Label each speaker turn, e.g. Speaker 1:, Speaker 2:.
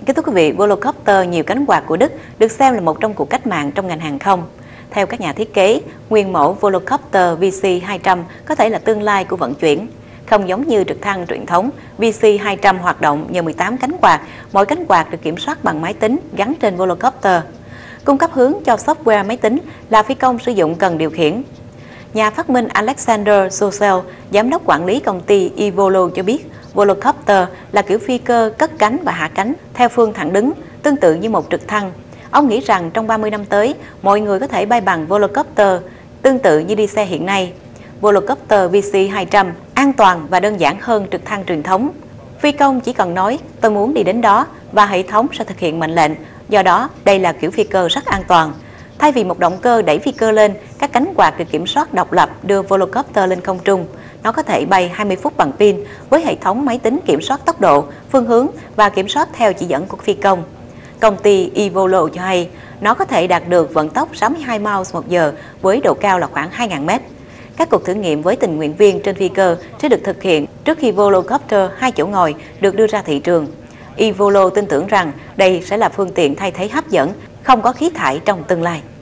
Speaker 1: Kính thưa quý vị, Volocopter nhiều cánh quạt của Đức được xem là một trong cuộc cách mạng trong ngành hàng không. Theo các nhà thiết kế, nguyên mẫu Volocopter VC200 có thể là tương lai của vận chuyển. Không giống như trực thăng truyền thống, VC200 hoạt động nhờ 18 cánh quạt, mỗi cánh quạt được kiểm soát bằng máy tính gắn trên Volocopter. Cung cấp hướng cho software máy tính là phi công sử dụng cần điều khiển. Nhà phát minh Alexander Sosel, giám đốc quản lý công ty Evolo cho biết, Volocopter là kiểu phi cơ cất cánh và hạ cánh theo phương thẳng đứng, tương tự như một trực thăng. Ông nghĩ rằng trong 30 năm tới, mọi người có thể bay bằng Volocopter, tương tự như đi xe hiện nay. Volocopter VC200 an toàn và đơn giản hơn trực thăng truyền thống. Phi công chỉ cần nói, tôi muốn đi đến đó, và hệ thống sẽ thực hiện mệnh lệnh. Do đó, đây là kiểu phi cơ rất an toàn. Thay vì một động cơ đẩy phi cơ lên, các cánh quạt được kiểm soát độc lập đưa Volocopter lên không trung. Nó có thể bay 20 phút bằng pin với hệ thống máy tính kiểm soát tốc độ, phương hướng và kiểm soát theo chỉ dẫn của phi công. Công ty Evolo cho hay nó có thể đạt được vận tốc 62 miles một giờ với độ cao là khoảng 2.000 mét. Các cuộc thử nghiệm với tình nguyện viên trên phi cơ sẽ được thực hiện trước khi Volocopter 2 chỗ ngồi được đưa ra thị trường. Evolo tin tưởng rằng đây sẽ là phương tiện thay thế hấp dẫn, không có khí thải trong tương lai.